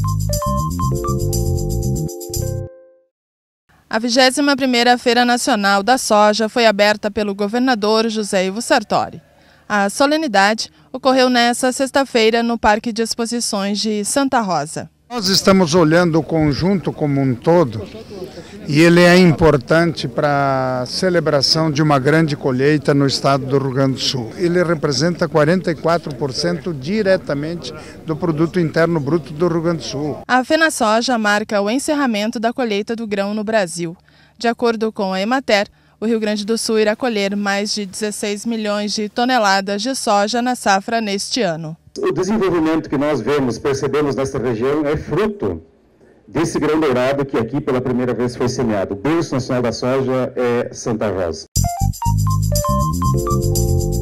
A 21ª Feira Nacional da Soja foi aberta pelo governador José Ivo Sartori. A solenidade ocorreu nesta sexta-feira no Parque de Exposições de Santa Rosa. Nós estamos olhando o conjunto como um todo e ele é importante para a celebração de uma grande colheita no estado do Rio Grande do Sul. Ele representa 44% diretamente do produto interno bruto do Rio Grande do Sul. A FenaSoja marca o encerramento da colheita do grão no Brasil. De acordo com a Emater, o Rio Grande do Sul irá colher mais de 16 milhões de toneladas de soja na safra neste ano. O desenvolvimento que nós percebemos nesta região é fruto desse grão dourado que aqui pela primeira vez foi semeado. O berço nacional da soja é Santa Rosa.